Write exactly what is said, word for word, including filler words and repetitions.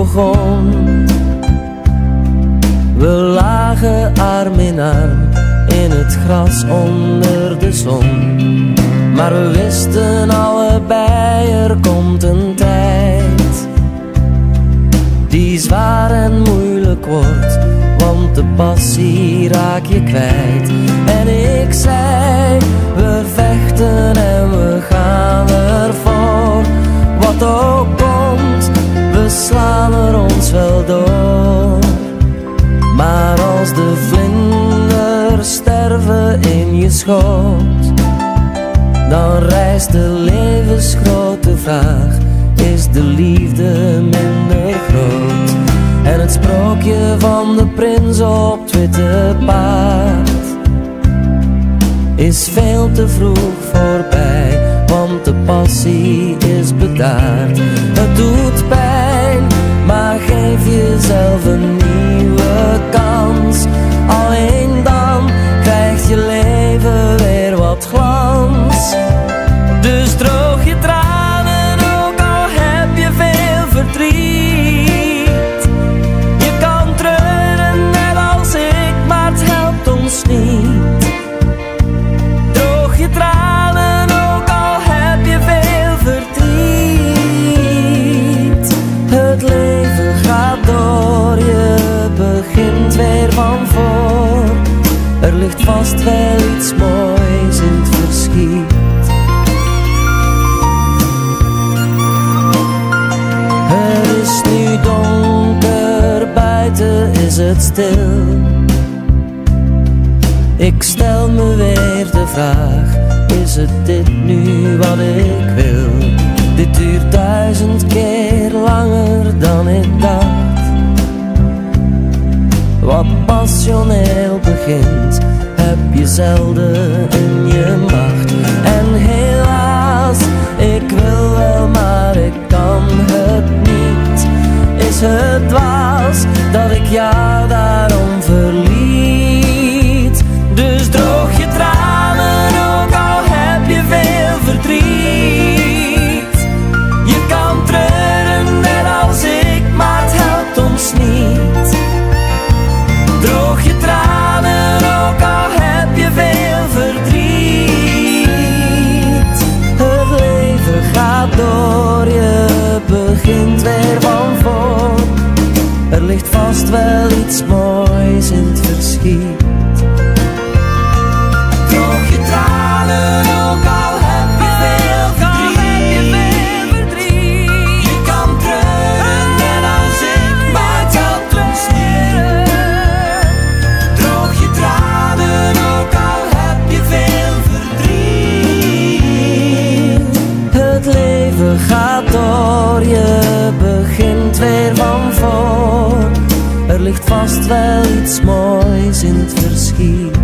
begon. We lagen arm in arm in het gras onder de zon. Maar we wisten allebei, er komt een tijd die zwaar en moeilijk wordt, want de passie raak je kwijt. En ik zei, we vechten en we gaan ervoor. Wat ook komt, we slaan er ons wel door. Maar als de vlinders sterven in je schoot, dan rijst de levensgrote vraag: is de liefde minder groot? En het sprookje van de prins op het witte paard is veel te vroeg voorbij, want de passie is bedaard. Het doet pijn, maar geef jezelf een nieuwe kans. Alleen dan krijgt je leven weer wat glans. Dus droog je tranen, ook al heb je veel verdriet. Je kan treuren net als ik, maar het helpt ons niet. Droog je tranen, ook al heb je veel verdriet. Het leven gaat door, je begint weer van voor. Er ligt vast wel iets moois in het verschiet. Het is nu donker, buiten is het stil. Ik stel me weer de vraag, is het dit nu wat ik wil? Dit duurt duizend keer langer dan ik dacht. Wat passioneel begint, heb je zelden in je macht. En helaas, ik wil wel, maar ik kan het niet. Is het dwaas dat ik jou daarom verliet? Dus droog je tranen, ook al heb je veel verdriet. Je kan treuren net als ik, maar het helpt ons niet. Droog je tranen, ook al heb je veel verdriet. Het leven gaat door, je begint weer van voor. Er ligt vast wel iets moois in het verschiet. Droog je tranen, ook al heb je veel verdriet. Je kan treuren net als ik, maar het helpt ons niet. Droog je tranen, ook al heb je veel verdriet. Het leven gaat door, je begint weer van voor. Er ligt vast wel iets moois in het verschiet.